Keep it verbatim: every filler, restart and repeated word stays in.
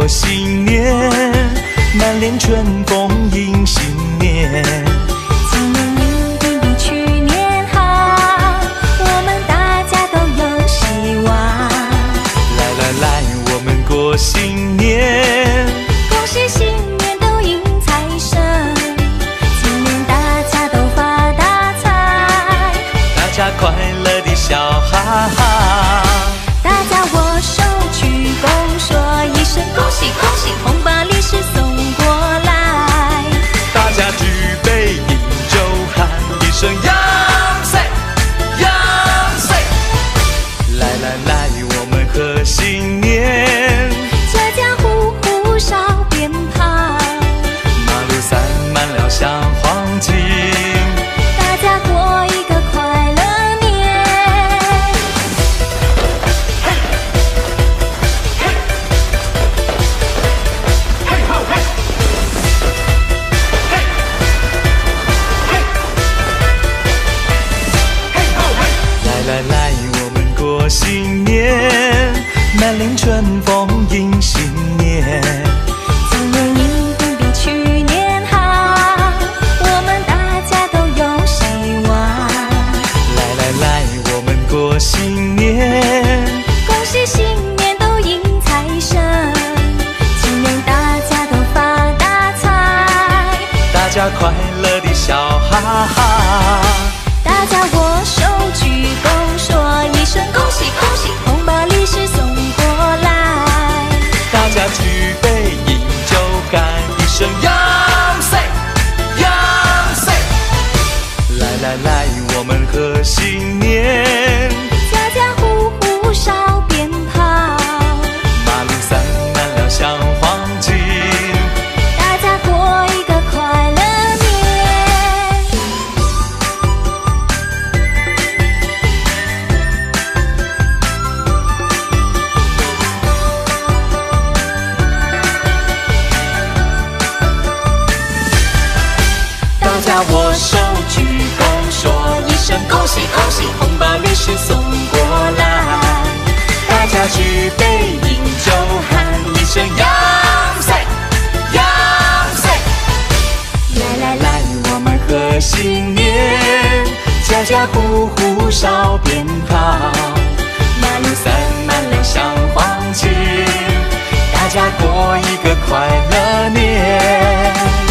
新年，满脸春风迎新年。 今年一定比去年好，我们大家都有希望。 来来来，我们过新年， 恭喜新年都迎财神，今年大家都发大财， 大家快乐地笑哈哈。 大家握手鞠躬说一声恭喜恭喜，红包利是送过来。 大家举杯饮酒喊一声阳岁阳岁。来来来，我们贺新年， 家家户户烧鞭炮， 马路散满了像黄金， 大家过一个快乐年。 来来来，我们过新年，满脸春风迎新年。 今年一定比去年好，我们大家都有希望。 来来来，我们过新年， 恭喜新年都迎财神，今年大家都发大财， 大家快乐地笑哈哈。 大家握手鞠躬说一声恭喜恭喜，红包利是送过来。 大家举杯饮酒干一声阳岁阳岁。来来来，我们贺新年， 家家户户烧鞭炮， 马路散满了像黄金， 大家过一个快乐年。大家握手鞠躬说一声恭喜恭喜，红包利是送过来。大家举杯饮酒喊一声阳岁阳岁。来来来，我们贺新年，家家户户烧鞭炮，马路散满了像黄金，大家过一个快乐年。